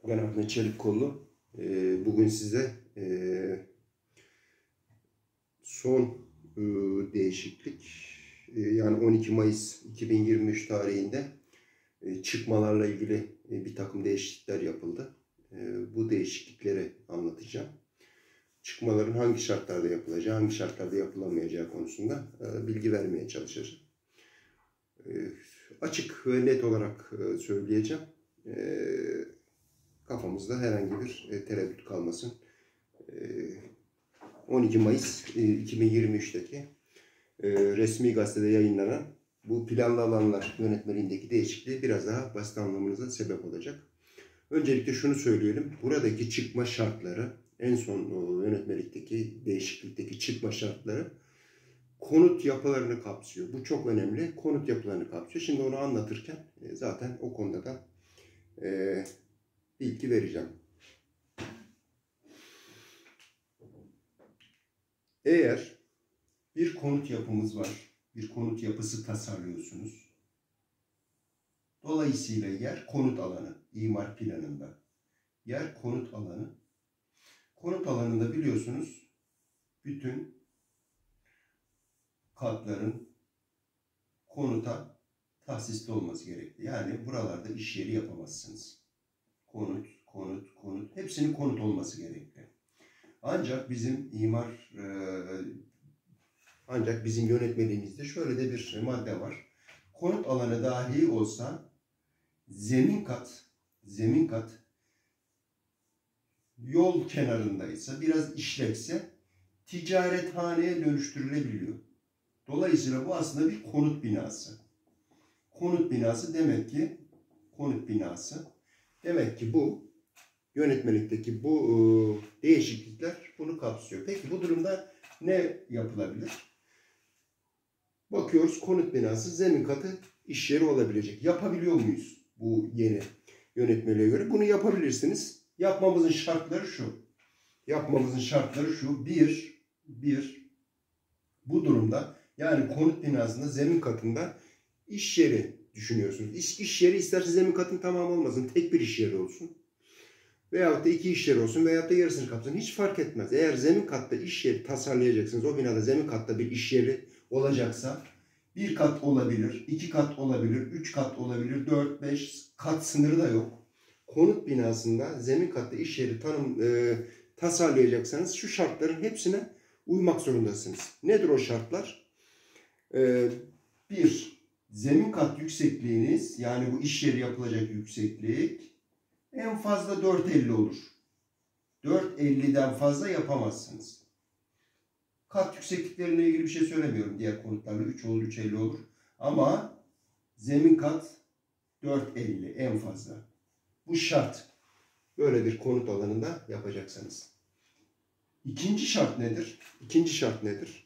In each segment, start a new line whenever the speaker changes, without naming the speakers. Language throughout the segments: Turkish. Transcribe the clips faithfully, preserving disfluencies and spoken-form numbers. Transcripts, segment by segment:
Ben Ahmet Çelikkollu. Ee, bugün size e, son e, değişiklik e, yani on iki Mayıs iki bin yirmi üç tarihinde e, çıkmalarla ilgili e, bir takım değişiklikler yapıldı. E, bu değişiklikleri anlatacağım. Çıkmaların hangi şartlarda yapılacağı, hangi şartlarda yapılamayacağı konusunda e, bilgi vermeye çalışacağım. E, açık ve net olarak e, söyleyeceğim. E, Kafamızda herhangi bir e, tereddüt kalmasın. E, on iki Mayıs iki bin yirmi üç'teki e, resmi gazetede yayınlanan bu planlı alanlar yönetmeliğindeki değişikliği biraz daha basit anlamanıza sebep olacak. Öncelikle şunu söyleyelim. Buradaki çıkma şartları, en son o yönetmelikteki değişiklikteki çıkma şartları konut yapılarını kapsıyor. Bu çok önemli. Konut yapılarını kapsıyor. Şimdi onu anlatırken e, zaten o konuda da e, bilgi vereceğim. Eğer bir konut yapımız var, bir konut yapısı tasarlıyorsunuz. Dolayısıyla yer konut alanı, imar planında. Yer konut alanı. Konut alanında biliyorsunuz bütün katların konuta tahsisli olması gerekli. Yani buralarda iş yeri yapamazsınız. Konut, konut, konut. Hepsinin konut olması gerekli. Ancak bizim imar, e, ancak bizim yönetmeliğimizde şöyle de bir madde var. Konut alanı dahi olsa zemin kat, zemin kat yol kenarındaysa, biraz işlekse ticarethaneye dönüştürülebiliyor. Dolayısıyla bu aslında bir konut binası. Konut binası demek ki, konut binası demek ki bu yönetmelikteki bu e, değişiklikler bunu kapsıyor. Peki bu durumda ne yapılabilir? Bakıyoruz, konut binası zemin katı iş yeri olabilecek. Yapabiliyor muyuz bu yeni yönetmeliğe göre? Bunu yapabilirsiniz. Yapmamızın şartları şu. Yapmamızın şartları şu. Bir, bir bu durumda yani konut binasında zemin katında iş yeri düşünüyorsunuz. İş, iş yeri isterse zemin katın tamamı olmasın. Tek bir iş yeri olsun. Veyahut da iki iş yeri olsun veyahut da yarısını kapsın. Hiç fark etmez. Eğer zemin katta iş yeri tasarlayacaksınız, o binada zemin katta bir iş yeri olacaksa bir kat olabilir, iki kat olabilir, üç kat olabilir, dört, beş kat sınırı da yok. Konut binasında zemin katta iş yeri tanım e, tasarlayacaksanız şu şartların hepsine uymak zorundasınız. Nedir o şartlar? E, bir, zemin kat yüksekliğiniz, yani bu iş yeri yapılacak yükseklik en fazla dört elli olur. dört elliden fazla yapamazsınız. Kat yüksekliklerine ilgili bir şey söylemiyorum. Diğer konutlarla üç olur, üç elli olur. Ama zemin kat dört elli en fazla. Bu şart. Böyle bir konut alanında yapacaksanız. İkinci şart nedir? İkinci şart nedir?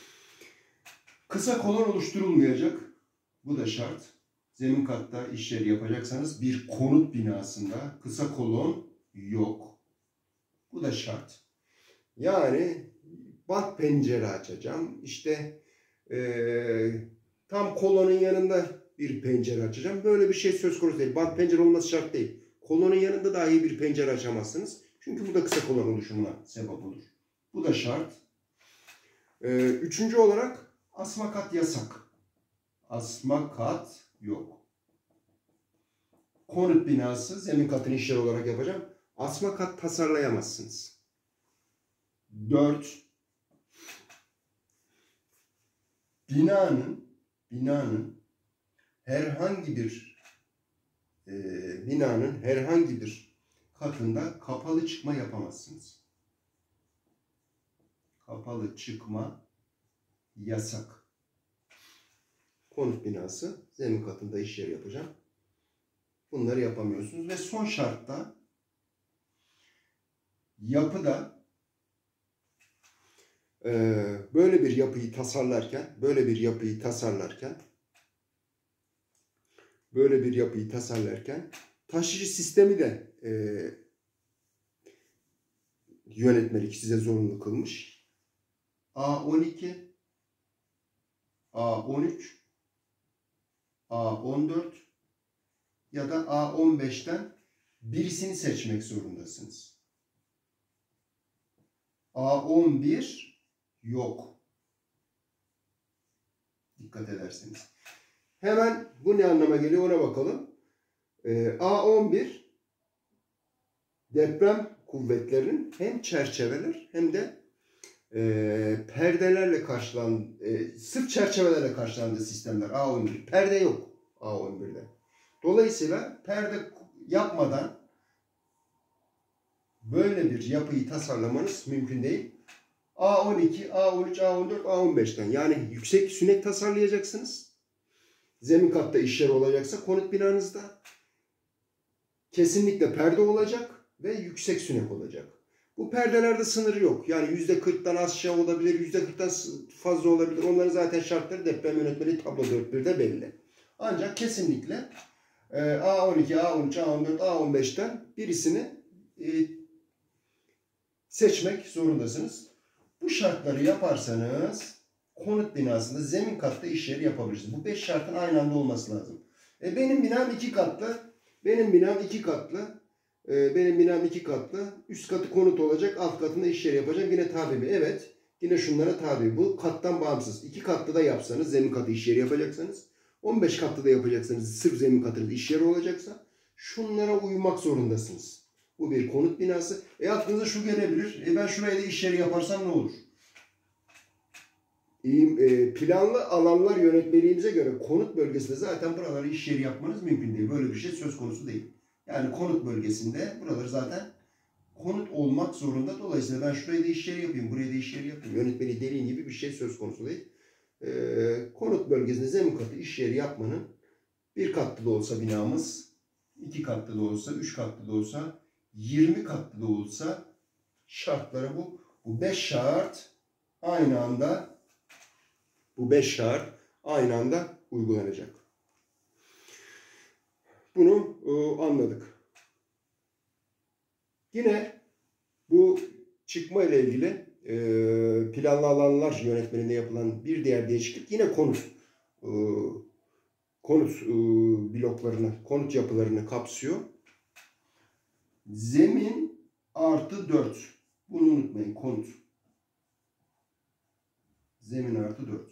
Kısa kolon oluşturulmayacak. Bu da şart. Zemin katta iş yeri yapacaksanız bir konut binasında kısa kolon yok. Bu da şart. Yani bant pencere açacağım. İşte ee, tam kolonun yanında bir pencere açacağım. Böyle bir şey söz konusu değil. Bant pencere olması şart değil. Kolonun yanında dahi bir pencere açamazsınız. Çünkü bu da kısa kolon oluşumuna sebep olur. Bu da şart. Ee, üçüncü olarak asma kat yasak. Asma kat yok. Konut binası zemin katını iş yeri olarak yapacağım. Asma kat tasarlayamazsınız. Dört. Binanın binanın herhangi bir e, binanın herhangi bir katında kapalı çıkma yapamazsınız. Kapalı çıkma yasak. Konut binası zemin katında iş yeri yapacağım. Bunları yapamıyorsunuz ve son şartta yapıda e, böyle bir yapıyı tasarlarken böyle bir yapıyı tasarlarken böyle bir yapıyı tasarlarken taşıyıcı sistemi de e, yönetmelik size zorunlu kılmış. A on iki, A on üç, A on dört ya da A on beşten birisini seçmek zorundasınız. A on bir yok. Dikkat ederseniz. Hemen bu ne anlama geliyor ona bakalım. Ee, A on bir deprem kuvvetlerinin hem çerçeveler hem de e, perdelerle karşılan, e, sırf çerçevelerle karşılandığı sistemler A on bir. Perde yok A on birde. Dolayısıyla perde yapmadan böyle bir yapıyı tasarlamanız mümkün değil. A on iki, A on üç, A on dört, A on beşten yani yüksek sünek tasarlayacaksınız. Zemin katta iş yeri olacaksa konut binanızda kesinlikle perde olacak ve yüksek sünek olacak. Bu perdelerde sınırı yok. Yani yüzde kırktan aşağı olabilir, yüzde kırktan fazla olabilir. Onların zaten şartları deprem yönetmeliği tablo dört birde belli. Ancak kesinlikle A on iki, A on üç, A on dört, A on beşten birisini seçmek zorundasınız. Bu şartları yaparsanız konut binasında zemin katta iş yeri yapabilirsiniz. Bu beş şartın aynı anda olması lazım. E benim binam iki katlı. Benim binam iki katlı. E benim binam iki katlı. Üst katı konut olacak. Alt katında iş yeri yapacağım. Yine tabi mi? Evet. Yine şunlara tabi. Bu kattan bağımsız. iki katlı da yapsanız zemin katı iş yeri yapacaksanız. on beş katlı da yapacaksanız sırf zemin katında iş yeri olacaksa şunlara uymak zorundasınız. Bu bir konut binası. E aklınıza şu gelebilir. E ben şuraya da iş yeri yaparsam ne olur? E, planlı alanlar yönetmeliğimize göre konut bölgesinde zaten buraları iş yeri yapmanız mümkün değil. Böyle bir şey söz konusu değil. Yani konut bölgesinde buraları zaten konut olmak zorunda. Dolayısıyla ben şuraya da iş yeri yapayım, buraya da iş yeri yapayım. Yönetmeliği dediğin gibi bir şey söz konusu değil. E, konut bölgesinde zemin katı iş yeri yapmanın bir katlı da olsa binamız, iki katlı da olsa, üç katlı da olsa, yirmi katlı da olsa şartları bu. Bu beş şart aynı anda bu beş şart aynı anda uygulanacak. Bunu e, anladık. Yine bu çıkma ile ilgili e, planlı alanlar yönetmeliğinde yapılan bir diğer değişiklik yine konut e, konut e, bloklarını, konut yapılarını kapsıyor. Zemin artı dört. Bunu unutmayın. Konut. Zemin artı dört.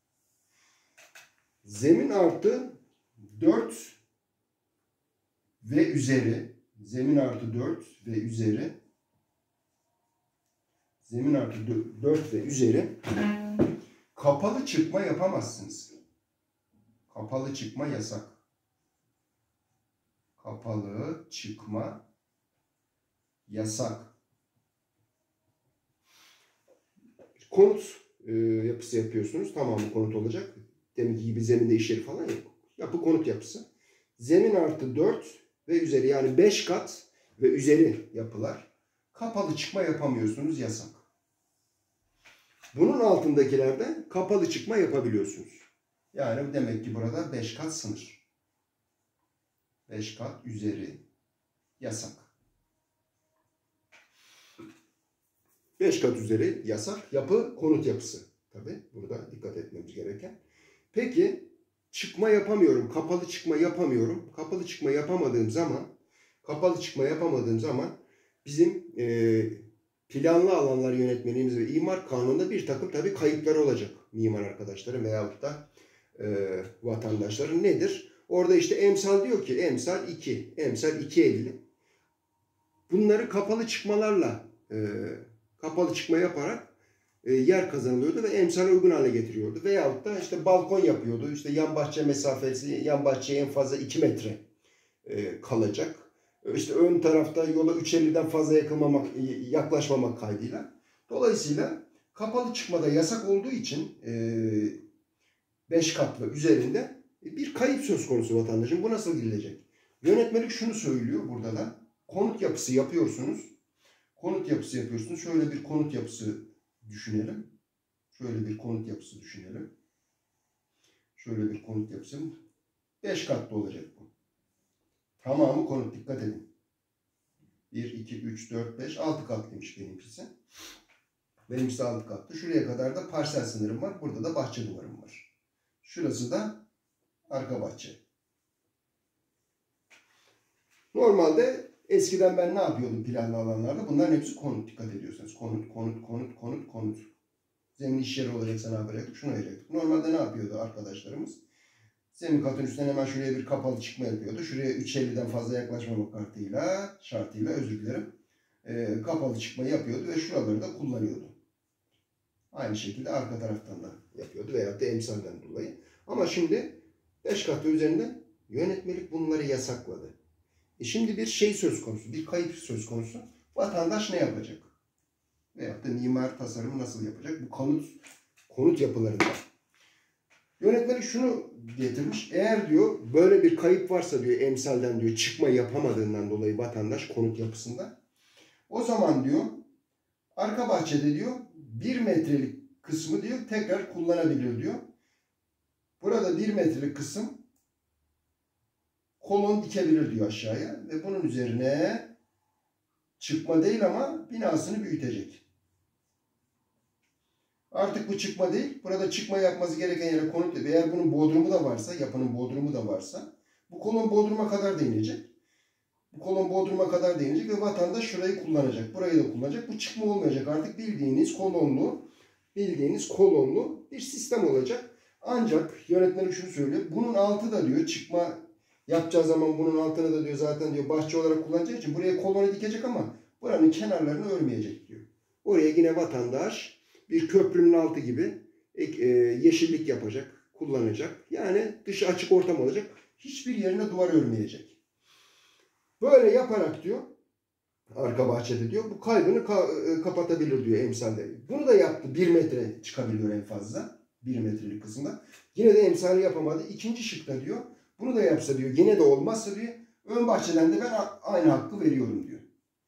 Zemin artı dört ve üzeri. Zemin artı dört ve üzeri. Zemin artı dört ve üzeri. Kapalı çıkma yapamazsınız. Kapalı çıkma yasak. Kapalı çıkma yasak. Konut e, yapısı yapıyorsunuz. Tamamı konut olacak. Deminki gibi zeminde iş yeri falan yok. Yapı konut yapısı. Zemin artı dört ve üzeri yani beş kat ve üzeri yapılar. Kapalı çıkma yapamıyorsunuz. Yasak. Bunun altındakilerde kapalı çıkma yapabiliyorsunuz. Yani demek ki burada beş kat sınır. beş kat üzeri yasak. beş kat üzeri yasak. Yapı konut yapısı. Tabi burada dikkat etmemiz gereken. Peki çıkma yapamıyorum. Kapalı çıkma yapamıyorum. Kapalı çıkma yapamadığım zaman kapalı çıkma yapamadığım zaman bizim e, planlı alanlar yönetmeliğimiz ve imar kanununda bir takım tabi kayıpları olacak. Mimar arkadaşların veyahut da e, vatandaşların nedir? Orada işte emsal diyor ki emsal iki. Emsal iki elli. Bunları kapalı çıkmalarla e, kapalı çıkma yaparak e, yer kazanılıyordu ve emsale uygun hale getiriyordu. Veyahut da işte balkon yapıyordu. İşte yan bahçe mesafesi, yan bahçeye en fazla iki metre e, kalacak. İşte ön tarafta yola üç elliden fazla yakılmamak, yaklaşmamak kaydıyla. Dolayısıyla kapalı çıkmada yasak olduğu için beş kat ve üzerinde bir kayıp söz konusu vatandaşın. Bu nasıl gidilecek? Yönetmelik şunu söylüyor burada da. Konut yapısı yapıyorsunuz. Konut yapısı yapıyorsunuz. Şöyle bir konut yapısı düşünelim. Şöyle bir konut yapısı düşünelim. Şöyle bir konut yapısı. beş katlı olacak bu. Tamamı konut. Dikkat edin. bir, iki, üç, dört, beş, altı katlıymış benimkisi. Benimkisi altı katlı. Şuraya kadar da parsel sınırım var. Burada da bahçe duvarım var. Şurası da arka bahçe. Normalde Eskiden ben ne yapıyordum planlı alanlarda? Bunların hepsi konut, dikkat ediyorsanız. Konut, konut, konut, konut, konut. Zemin iş yeri olacaksa ne yapacaktık? Şunu yapacaktık. Normalde ne yapıyordu arkadaşlarımız? Zemin katın üstüne hemen şuraya bir kapalı çıkma yapıyordu. Şuraya üç elliden fazla yaklaşmamak kartıyla, şartıyla, özür dilerim. E, kapalı çıkma yapıyordu ve şuraları da kullanıyordu. Aynı şekilde arka taraftan da yapıyordu veyahut da emsalden dolayı. Ama şimdi beş kat üzerinde yönetmelik bunları yasakladı. E şimdi bir şey söz konusu, bir kayıp söz konusu. Vatandaş ne yapacak? Veyahut da mimar tasarımı nasıl yapacak? Bu konut, konut yapılarında. Yönetmelik şunu getirmiş. Eğer diyor böyle bir kayıp varsa diyor emsalden diyor çıkma yapamadığından dolayı vatandaş konut yapısında. O zaman diyor arka bahçede diyor bir metrelik kısmı diyor tekrar kullanabilir diyor. Burada bir metrelik kısım kolon dikebilir diyor aşağıya ve bunun üzerine çıkma değil ama binasını büyütecek. Artık bu çıkma değil. Burada çıkma yapması gereken yere konut. Eğer bunun bodrumu da varsa, yapının bodrumu da varsa bu kolon bodruma kadar da inecek. Bu kolon bodruma kadar da inecek ve vatandaş şurayı kullanacak. Burayı da kullanacak. Bu çıkma olmayacak. Artık bildiğiniz kolonlu, bildiğiniz kolonlu bir sistem olacak. Ancak yönetmelik şunu söylüyor. Bunun altı da diyor çıkma yapacağı zaman bunun altını da diyor zaten diyor bahçe olarak kullanacağı için buraya kolonu dikecek ama buranın kenarlarını örmeyecek diyor. Oraya yine vatandaş bir köprünün altı gibi e, yeşillik yapacak, kullanacak. Yani dışı açık ortam olacak. Hiçbir yerine duvar örmeyecek. Böyle yaparak diyor, arka bahçede diyor, bu kaybını ka kapatabilir diyor emsalde. Bunu da yaptı. Bir metre çıkabiliyor en fazla. Bir metrelik kısımda. Yine de emsali yapamadı. İkinci şıkta diyor, bunu da yapsa diyor, yine de olmazsa diyor, ön bahçeden de ben aynı hakkı veriyorum diyor.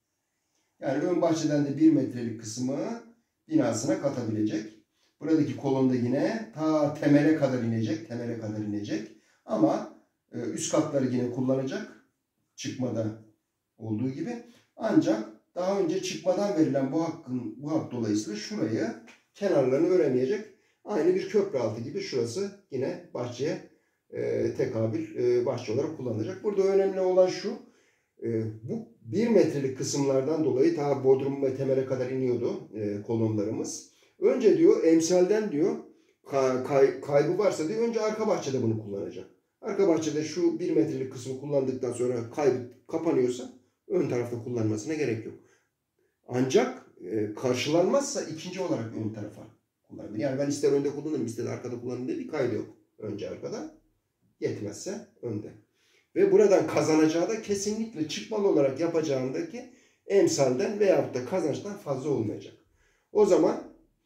Yani ön bahçeden de bir metrelik kısmı binasına katabilecek. Buradaki kolonda yine ta temele kadar inecek. Temele kadar inecek. Ama üst katları yine kullanacak. Çıkmada olduğu gibi. Ancak daha önce çıkmadan verilen bu hakkın bu hak dolayısıyla şurayı kenarlarını öremeyecek. Aynı bir köprü altı gibi şurası yine bahçeye e, tekabül e, bahçe olarak kullanılacak. Burada önemli olan şu. E, bu bir metrelik kısımlardan dolayı ta bodrum ve temele kadar iniyordu e, kolonlarımız. Önce diyor emsalden diyor kay, kay, kaybı varsa diyor önce arka bahçede bunu kullanacak. Arka bahçede şu bir metrelik kısmı kullandıktan sonra kaybı kapanıyorsa ön tarafta kullanmasına gerek yok. Ancak e, karşılanmazsa ikinci olarak ön tarafa kullanabilir. Yani ben ister önde kullanırım ister arkada kullanırım diye bir kaydı yok. Önce arkada, yetmezse önde. Ve buradan kazanacağı da kesinlikle çıkmalı olarak yapacağındaki emsalden veyahut da kazançtan fazla olmayacak. O zaman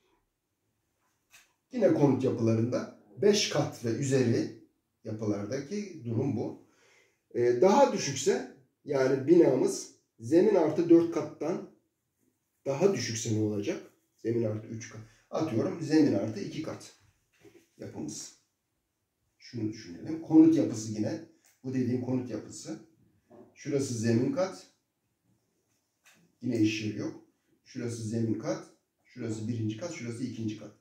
yine konut yapılarında beş kat ve üzeri yapılardaki durum bu. Ee, daha düşükse yani binamız zemin artı dört kattan daha düşükse ne olacak? Zemin artı üç kat. Atıyorum zemin artı iki kat yapımız. Şunu düşünelim. Konut yapısı yine. Bu dediğim konut yapısı. Şurası zemin kat. Yine iş yeri yok. Şurası zemin kat. Şurası birinci kat. Şurası ikinci kat.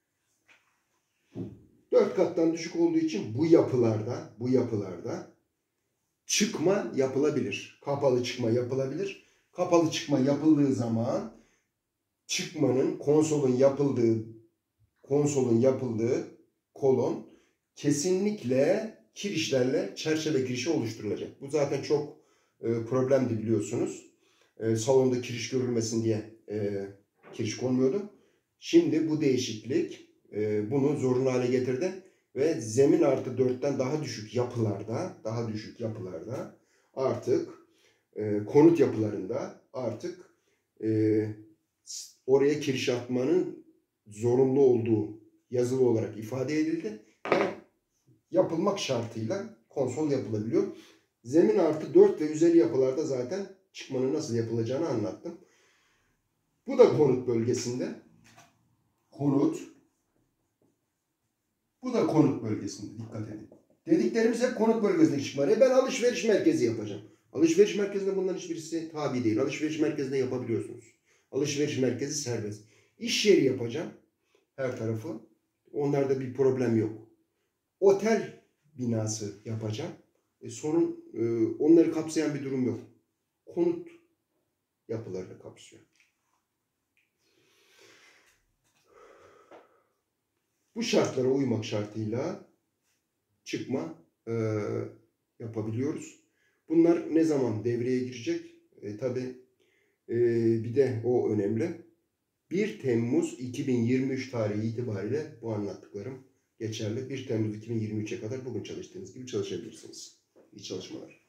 Dört kattan düşük olduğu için bu yapılarda, bu yapılarda çıkma yapılabilir. Kapalı çıkma yapılabilir. Kapalı çıkma yapıldığı zaman çıkmanın, konsolun yapıldığı, konsolun yapıldığı kolon kesinlikle kirişlerle çerçeve kirişi oluşturulacak. Bu zaten çok e, problemdi biliyorsunuz. E, salonda kiriş görülmesin diye e, kiriş konmuyordu. Şimdi bu değişiklik e, bunu zorunlu hale getirdi ve zemin artı dörtten daha düşük yapılarda, daha düşük yapılarda artık e, konut yapılarında artık e, oraya kiriş atmanın zorunlu olduğu yazılı olarak ifade edildi ve yapılmak şartıyla konsol yapılabiliyor. Zemin artı dört ve üzeri yapılarda zaten çıkmanın nasıl yapılacağını anlattım. Bu da konut bölgesinde. Konut. Bu da konut bölgesinde. Dikkat edin. Dediklerimiz hep konut bölgesindeki çıkmalar. E ben alışveriş merkezi yapacağım. Alışveriş merkezinde bunların hiçbirisi tabi değil. Alışveriş merkezinde yapabiliyorsunuz. Alışveriş merkezi serbest. İş yeri yapacağım. Her tarafı. Onlarda bir problem yok. Otel binası yapacağım. E sorun e, onları kapsayan bir durum yok. konut yapılarını kapsıyor. Bu şartlara uymak şartıyla çıkma e, yapabiliyoruz. Bunlar ne zaman devreye girecek? E, tabii e, bir de o önemli. bir Temmuz iki bin yirmi üç tarihi itibariyle bu anlattıklarım geçerli. bir Temmuz iki bin yirmi üçe kadar bugün çalıştığınız gibi çalışabilirsiniz. İyi çalışmalar.